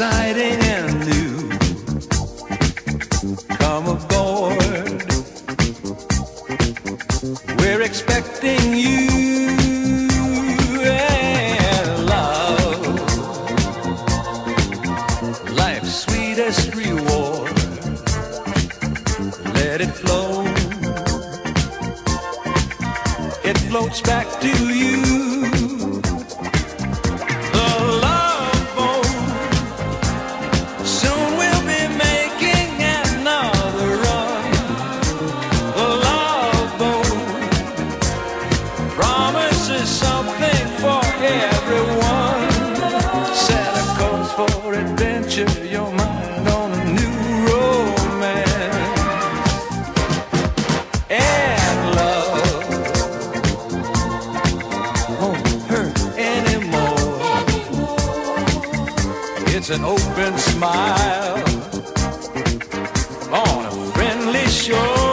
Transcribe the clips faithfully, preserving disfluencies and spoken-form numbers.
exciting and new. Come aboard, we're expecting you. And love, life's sweetest reward. Let it flow, it floats back to you. For adventure, your mind on a new romance. And love won't hurt anymore. It's an open smile on a friendly shore.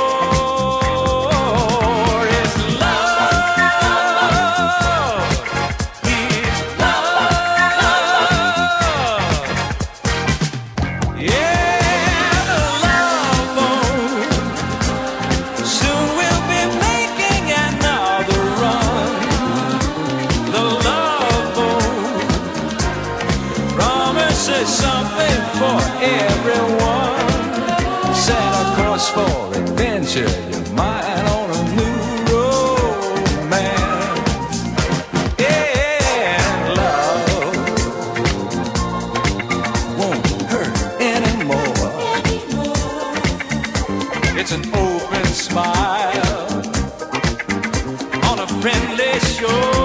Something for everyone. Set a course for adventure, your mind on a new romance. And love won't hurt anymore. It's an open smile on a friendly shore.